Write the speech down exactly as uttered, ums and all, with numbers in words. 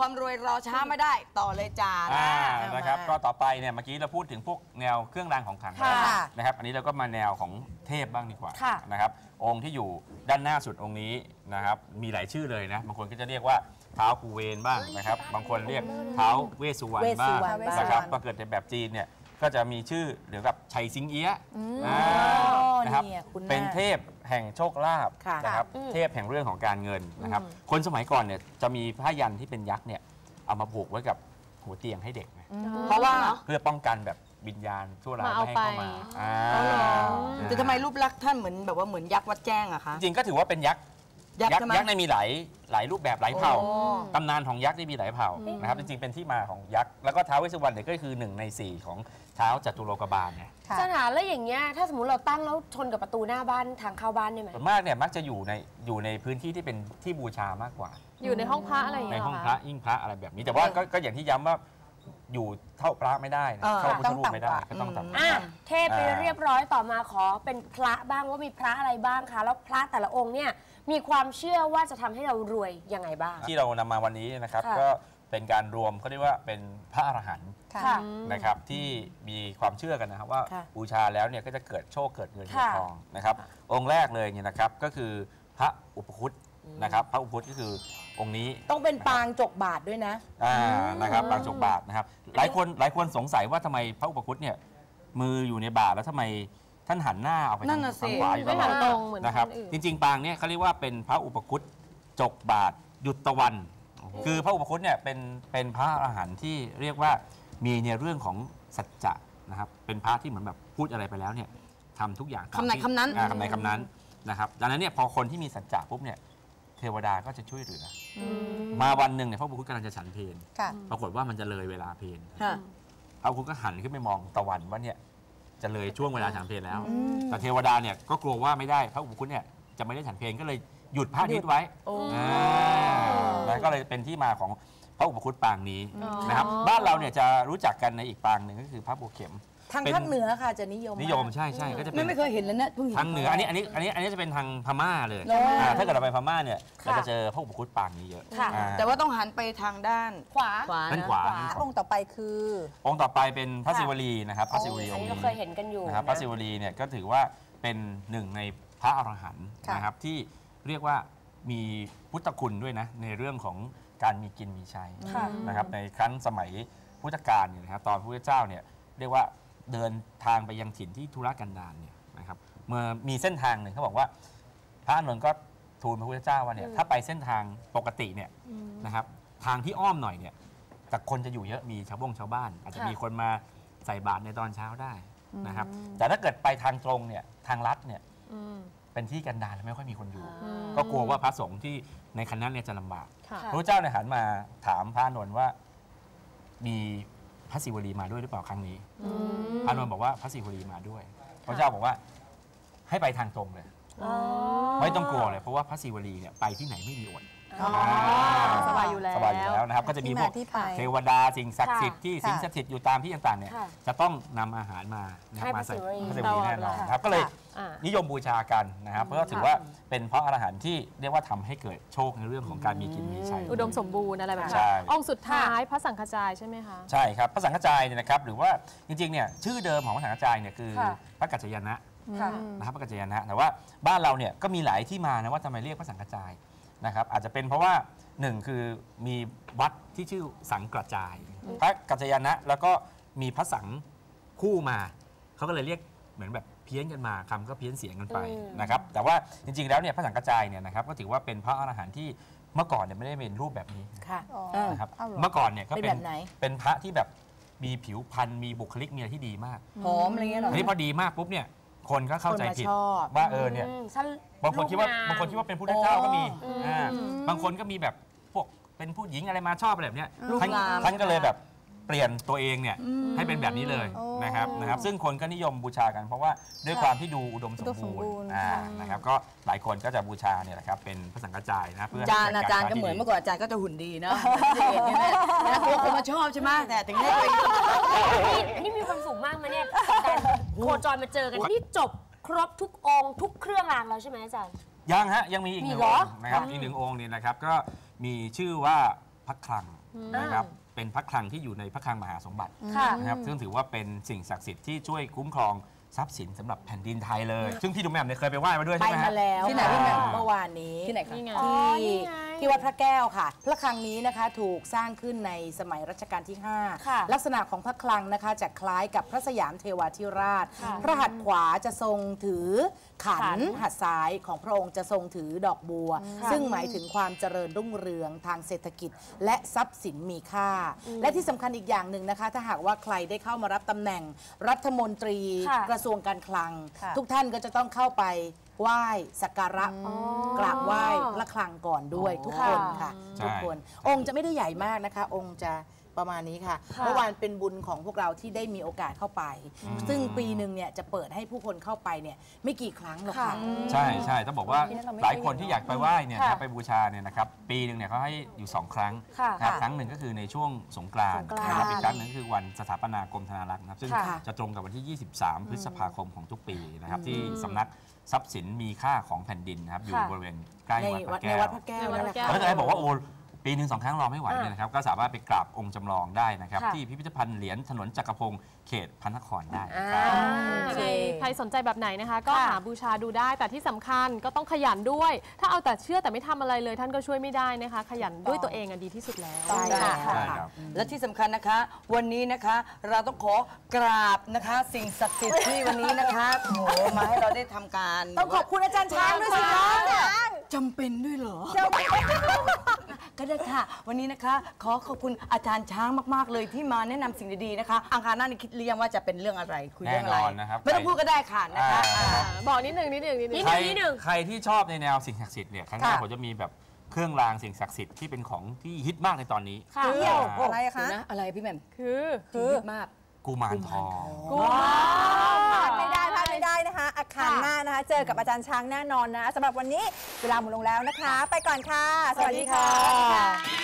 ความรวยรอช้าไม่ได้ต่อเลยจ้านะครับก็ต่อไปเนี่ยเมื่อกี้เราพูดถึงพวกแนวเครื่องรางของขลังนะครับอันนี้เราก็มาแนวของเทพบ้างดีกว่านะครับองค์ที่อยู่ด้านหน้าสุดองค์นี้นะครับมีหลายชื่อเลยนะบางคนก็จะเรียกว่าเท้ากูเวนบ้างนะครับบางคนเรียกเท้าเวสสุวรรณบ้างนะครับพอเกิดในแบบจีนเนี่ยก็จะมีชื่อหรือกับชัยซิงเอี้ยนะครับเป็นเทพแห่งโชคลาภนะครับเทพแห่งเรื่องของการเงินนะครับคนสมัยก่อนเนี่ยจะมีผ้ายันที่เป็นยักษ์เนี่ยเอามาผูกไว้กับหัวเตียงให้เด็กเพราะว่าเพื่อป้องกันแบบวิญญาณชั่วร้ายไม่ให้เข้ามาแต่ทำไมรูปลักษณ์ท่านเหมือนแบบว่าเหมือนยักษ์วัดแจ้งอะคะจริงก็ถือว่าเป็นยักษ์ยักษ์ยักษ์ในมีหลายหลายรูปแบบหลายเผ่าตำนานของยักษ์นี่มีหลายเผ่านะครับจริงๆเป็นที่มาของยักษ์แล้วก็ท้าวเวสสุวรรณเนี่ยก็คือหนึ่งในสี่ของท้าวจตุโลกบาลเนี่ยสถานแล้วอย่างเงี้ยถ้าสมมติเราตั้งแล้วชนกับประตูหน้าบ้านทางเข้าบ้านได้ไหมส่วนมากเนี่ยมักจะอยู่ในอยู่ในพื้นที่ที่เป็นที่บูชามากกว่าอยู่ในห้องพระอะไรอย่างเงี้ยในห้องพระยิ่งพระอะไรแบบนี้แต่ว่าก็อย่างที่ย้ำว่าอยู่เท่าพระไม่ได้นะเข้าพุทธรูปไม่ได้ก็ต้องทำอ่ะเทพไปเรียบร้อยต่อมาขอเป็นพระบ้างว่ามีพระอะไรบ้างคะแล้วพระแต่ละองค์เนี่ยมีความเชื่อว่าจะทำให้เรารวยยังไงบ้างที่เรานำมาวันนี้นะครับก็เป็นการรวมเขาเรียกว่าเป็นพระอรหันต์นะครับที่มีความเชื่อกันนะครับว่าบูชาแล้วเนี่ยก็จะเกิดโชคเกิดเงินเกิดทองนะครับองค์แรกเลยเนี่ยนะครับก็คือพระอุปคุตนะครับพระอุปคุตก็คือองค์นี้ต้องเป็นปางจกบาทด้วยนะอ่านะครับปางจกบาทนะครับหลายคนหลายคนสงสัยว่าทำไมพระอุปคุตเนี่ยมืออยู่ในบาทแล้วทำไมท่านหันหน้าออกไปทางขวาอยู่ตลอดนะครับจริงๆปางเนี่ยเขาเรียกว่าเป็นพระอุปคุตจกบาทหยุดตะวันคือพระอุปคุตเนี่ยเป็นเป็นพระอรหันต์ที่เรียกว่ามีในเรื่องของสัจจะนะครับเป็นพระที่เหมือนแบบพูดอะไรไปแล้วเนี่ยทำทุกอย่างคำไหนคำนั้นคำไหนคำนั้นนะครับดังนั้นเนี่ยพอคนที่มีสัจจะปุ๊บเนี่ยเทวดาก็จะช่วยเหลือมาวันหนึ่งเนี่ยพระอุปคุตกำลังจะฉันเพลปรากฏว่ามันจะเลยเวลาเพลพระอุปคุตก็หันขึ้นไปมองตะวันว่าเนี่ยจะเลยช่วงเวลาฉันเพลแล้วแต่เทวดาเนี่ยก็กลัวว่าไม่ได้พระอุปคุตเนี่ยจะไม่ได้ฉันเพลก็เลยหยุดพระอาทิตย์ไว้แล้วก็เลยเป็นที่มาของพระอุปคุตปางนี้นะครับบ้านเราเนี่ยจะรู้จักกันในอีกปางหนึ่งก็คือพระบัวเข็มทางภาคเหนือค่ะจะนิยมนิยมใช่ใช่ก็จะเป็นไม่เคยเห็นแล้วนะทางเหนืออันนี้อันนี้อันนี้อันนี้จะเป็นทางพม่าเลยถ้าเกิดเราไปพม่าเนี่ยเราจะเจอพระอุปคุตปางนี้เยอะแต่ว่าต้องหันไปทางด้านขวาด้านขวาองค์ต่อไปคือองค์ต่อไปเป็นพระศิวลีนะครับพระศิวลีองค์นี้เราเคยเห็นกันอยู่นะครับพระศิวลีเนี่ยก็ถือว่าเป็นหนึ่งในพระอรหันต์นะครับที่เรียกว่ามีพุทธคุณด้วยนะในเรื่องของการมีกินมีใช้นะครับในครั้งสมัยพุทธกาลเนี่ยนะครับตอนพระพุทธเจ้าเนี่ยเรียกว่าเดินทางไปยังถิ่นที่ธุรกันดารเนี่ยนะครับเมื่อมีเส้นทางหนึ่งเขาบอกว่าพระอานนท์ก็ทูลพระพุทธเจ้าว่าเนี่ยถ้าไปเส้นทางปกติเนี่ยนะครับทางที่อ้อมหน่อยเนี่ยแต่คนจะอยู่เยอะมีชาวบ้งชาวบ้านอาจจะมีคนมาใส่บาตรในตอนเช้าได้นะครับแต่ถ้าเกิดไปทางตรงเนี่ยทางลัดเนี่ยเป็นที่กันดารไม่ค่อยมีคนอยู่ก็กลัวว่าพระสงฆ์ที่ในคณะเนี่ยจะลำบากพระพุทธเจ้าเนี่ยหันมาถามพระอานนท์ว่ามีพระศิวลีมาด้วยหรือเปล่าครั้งนี้พระอานนท์บอกว่าพระศิวลีมาด้วยพระเจ้าบอกว่าให้ไปทางตรงเลยไม่ต้องกลัวเลยเพราะว่าพระศิวลีเนี่ยไปที่ไหนไม่มีอดสบายอยู่แล้วสบายอยู่แล้วนะครับก็จะมีพวกเทวดาสิ่งศักดิ์สิทธิ์ที่สิงสถิตอยู่ตามที่ต่างๆเนี่ยจะต้องนำอาหารมามาใส่พระศิวลีแน่นอนครับก็เลยนิยมบูชากันนะครับเพราะถือว่าเป็นเพราะอรหันต์ที่เรียกว่าทำให้เกิดโชคในเรื่องของการมีกินมีใช้อุดมสมบูรณ์อะไรแบบนี้องค์สุดท้ายพระสังฆจายใช่ไหมคะใช่ครับพระสังฆจายเนี่ยนะครับหรือว่าจริงๆเนี่ยชื่อเดิมของพระสังฆจายเนี่ยคือพระกัจจายนะนะครับพระกัจจายนะแต่ว่าบ้านเราเนี่ยก็มีหลายที่มานะว่าทำไมเรียกพระสังฆจายนะครับอาจจะเป็นเพราะว่าหนึ่งคือมีวัดที่ชื่อสังกระจายพระกัจจายนะแล้วก็มีพระสังคู่มาเขาก็เลยเรียกเหมือนแบบเพี้ยนกันมาคำก็เพี้ยนเสียงกันไปนะครับแต่ว่าจริงๆแล้วเนี่ยพระสังกระจายเนี่ยนะครับก็ถือว่าเป็นพระอรหันต์ที่เมื่อก่อนเนี่ยไม่ได้เป็นรูปแบบนี้นะครับเมื่อก่อนเนี่ยก็เป็นเป็นพระที่แบบมีผิวพรรณมีบุคลิกมีอะไรที่ดีมากหอมอะไรเงี้ยหรอนี่พอดีมากปุ๊บเนี่ยคนก็เข้าใจผิดว่าเออเนี่ยบางคนคิดว่าบางคนคิดว่าเป็นพุทธเจ้าก็มีบางคนก็มีแบบพวกเป็นผู้หญิงอะไรมาชอบอะไรแบบนี้ท่านก็เลยแบบเปลี่ยนตัวเองเนี่ยให้เป็นแบบนี้เลยนะครับนะครับซึ่งคนก็นิยมบูชากันเพราะว่าด้วยความที่ดูอุดมสมบูรณ์นะครับก็หลายคนก็จะบูชาเนี่ยแหละครับเป็นพระสังฆจายนะเพื่ออาจารย์อาจารย์ก็เหมือนเมื่อก่อนอาจารย์ก็จะหุ่นดีเนาะนะกลัวคนมาชอบใช่ไหมแต่ถึงได้นี่มีความสุขมากมาเนี่ยโคจรมาเจอกันนี่จบครบทุกองค์ทุกเครื่องรางแล้วใช่ไหมอาจารย์ยังฮะยังมีอีกหนึ่งองค์นะครับอีกหนึ่งองค์เนี่ยนะครับก็มีชื่อว่าพระคลังนะครับเป็นพระคลังที่อยู่ในพระคลังมหาสมบัติค่ะนะครับซึ่งถือว่าเป็นสิ่งศักดิ์สิทธิ์ที่ช่วยคุ้มครองทรัพย์สินสำหรับแผ่นดินไทยเลย ซึ่งพี่ดุมแหม่มเนี่ยเคยไปไหว้มาด้วยไปใช่ไหมฮะมาแล้วที่ไหนค่ะพี่แหม่มเมื่อวานนี้ที่ไหนคะนี่ไงที่อ๋อนี่ไงที่วัดพระแก้วค่ะ พระคลังนี้นะคะถูกสร้างขึ้นในสมัยรัชกาลที่ค่ะห้า ลักษณะของพระคลังนะคะจะคล้ายกับพระสยามเทวาธิราชค่ะพระหัตถ์ขวาจะทรงถือขัขันนหัตถ์ซ้ายของพระองค์จะทรงถือดอกบัว ซึ่งหมายถึงความเจริญรุ่งเรืองทางเศรษฐกิจ และทรัพย์สินมีค่า และที่สำคัญอีกอย่างหนึ่งนะคะ ถ้าหากว่าใครได้เข้ามารับตำแหน่งรัฐมนตรีค่ะกระทรวงการคลังค่ะทุกท่านก็จะต้องเข้าไปไหว้สักการะกราบไหว้พระคลังก่อนด้วยทุกคนค่ะใช่ทุกคน องค์จะไม่ได้ใหญ่มากนะคะ องค์จะประมาณนี้ค่ะค่ะเมื่อวานเป็นบุญของพวกเราที่ได้มีโอกาสเข้าไป ซึ่งปีหนึ่งเนี่ยจะเปิดให้ผู้คนเข้าไปเนี่ยไม่กี่ครั้งหรอกค่ะใช่ใช่ต้องบอกว่าที่นั่นเราไม่หลายคนที่อยากไปไหว้เนี่ยค่ะนะไปบูชาเนี่ยนะครับปีหนึ่งเนี่ยเขาให้อยู่ สอง ครั้งค่ะนะครับค่ะครั้งหนึ่งก็คือในช่วงสงกรานต์สงกรานต์นะครับอีกครั้งหนึ่งก็คือวันสถาปนากรมธนารักษ์นะครับซึ่งค่ะจะตรงกับวันที่ ยี่สิบสาม พฤษภาคมของทุกปีนะครับที่สำนักทรัพย์สินมีค่าของแผ่นดินนะครับอยู่ค่ะบริเวณใกล้ในวัดพวัดระในแก้ววัดพระแก้วนั่นแหละในวัดพระแก้วค่ะแล้วจะให้บอกว่าโอ้ปีหนึ่งสองครั้งรอไม่ไหวเนี่ยนะครับก็สามารถไปกราบองค์จำลองได้นะครับค่ะที่พิพิธภัณฑ์เหรียญถนนจักรพงศ์เขตพระนครได้อ่าครับยังไงใครสนใจแบบไหนนะคะ ก็ค่ะหาบูชาดูได้ แต่ที่สำคัญก็ต้องขยันด้วย ถ้าเอาแต่เชื่อแต่ไม่ทำอะไรเลยท่านก็ช่วยไม่ได้นะคะ ขยันด้วยตัวเองอะดีที่สุดแล้วใช่ใช่ค่ะใช่ครับและที่สำคัญนะคะ วันนี้นะคะเราต้องขอกราบนะคะ สิ่งศักดิ์สิทธิ์ที่วันนี้นะคะโอ้โหมาให้เราได้ทำการต้องขอบคุณอาจารย์ช้างด้วยสิคะจำเป็นด้วยเหรอก็ได้ค่ะ วันนี้นะคะ ขอขอบคุณอาจารย์ช้างมากๆเลยที่มาแนะนำสิ่งดีๆนะคะ อังคารหน้านี่คิดหรือยังว่าจะเป็นเรื่องอะไรคุยเรื่องอะไรแน่นอนนะครับไม่ต้องพูดก็ได้ค่ะนะคะอ่าอ่าบอกนิดหนึ่งนิดหนึ่งนิดหนึ่งใครนิดหนึ่งใครที่ชอบในแนวสิ่งศักดิ์สิทธิ์เนี่ยครั้งหน้าค่ะผมจะมีแบบเครื่องรางสิ่งศักดิ์สิทธิ์ที่เป็นของที่ฮิตมากในตอนนี้ค่ะอ่าอะไรคะเดี๋ยวนะอะไรพี่แหม่มคือคือมากกุมารทองพลาดไม่ได้พลาดไม่ได้นะคะอาคารหน้านะคะ เจอกับอาจารย์ช้างแน่นอนนะสำหรับวันนี้เวลาหมดลงแล้วนะคะ ไปก่อนค่ะ สวัสดีค่ะ